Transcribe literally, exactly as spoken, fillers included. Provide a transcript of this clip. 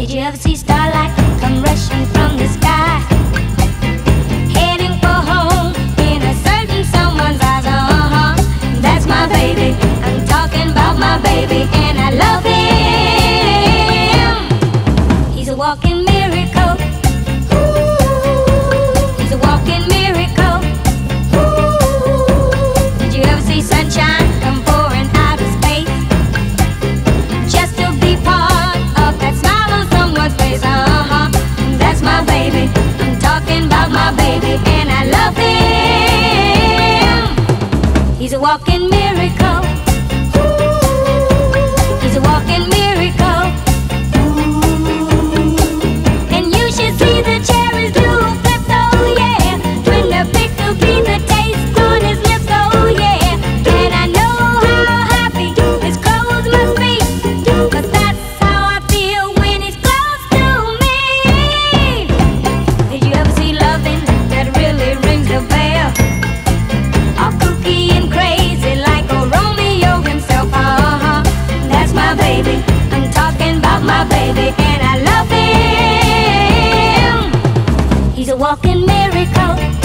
Did you ever see starlight come rushing from the sky, heading for home in a certain someone's eyes? Uh-huh, that's my baby. I'm talking about my baby, and I love him. He's a walking miracle. He's a walking miracle. Did you ever see sunshine come pouring out of space, just to be part of that smile on someone's face? Uh-huh, that's my baby. I'm talking about my baby, and I love him. He's a walking miracle. He's a walking miracle. And you should see the cherries do flip, oh yeah, when the pickle bean the taste on his lips, oh yeah. And I know how happy his clothes must be, 'cause that's how I feel when he's close to me. Did you ever see loving that really rings the bell? All kooky and crazy like a Romeo himself. Uh-huh, that's my baby. I'm talking about my baby, and I love him. He's a walking miracle.